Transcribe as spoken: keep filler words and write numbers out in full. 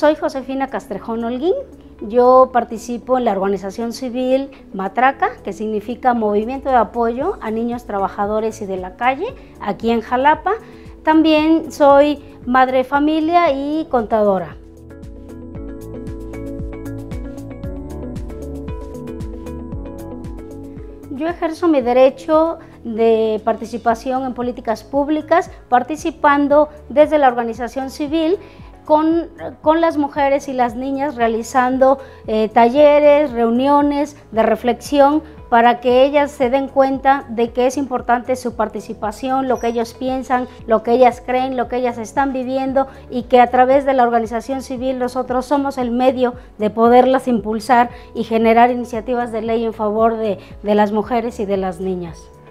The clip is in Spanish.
Soy Josefina Castrejón Holguín. Yo participo en la organización civil Matraca, que significa Movimiento de Apoyo a Niños Trabajadores y de la Calle, aquí en Jalapa. También soy madre de familia y contadora. Yo ejerzo mi derecho de participación en políticas públicas, participando desde la organización civil con, con las mujeres y las niñas, realizando eh, talleres, reuniones de reflexión para que ellas se den cuenta de que es importante su participación, lo que ellos piensan, lo que ellas creen, lo que ellas están viviendo, y que a través de la organización civil nosotros somos el medio de poderlas impulsar y generar iniciativas de ley en favor de, de las mujeres y de las niñas.